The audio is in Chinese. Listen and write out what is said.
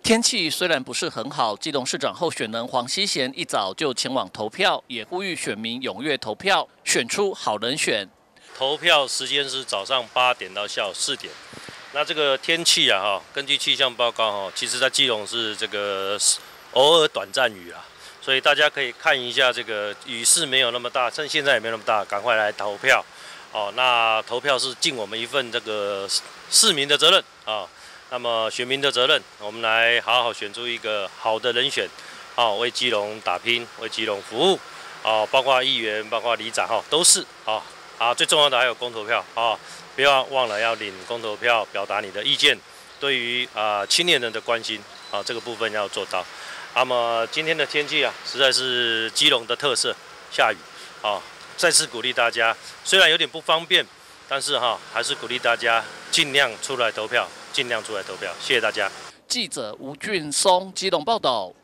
天气虽然不是很好，基隆市长候选人黄熙贤一早就前往投票，也呼吁选民踊跃投票，选出好人选。 投票时间是早上8点到下午4点。那这个天气啊，根据气象报告其实在基隆是这个偶尔短暂雨啊，所以大家可以看一下这个雨势没有那么大，趁现在也没有那么大，赶快来投票。那投票是尽我们一份这个市民的责任啊。那么选民的责任，我们来好好选出一个好的人选，为基隆打拼，为基隆服务，包括议员，包括里长，都是最重要的还有公投票不要忘了要领公投票，表达你的意见，对于青年人的关心这个部分要做到。那么今天的天气实在是基隆的特色，下雨再次鼓励大家，虽然有点不方便，但是还是鼓励大家尽量出来投票。尽量出来投票，谢谢大家。 记者吴俊松基隆报道。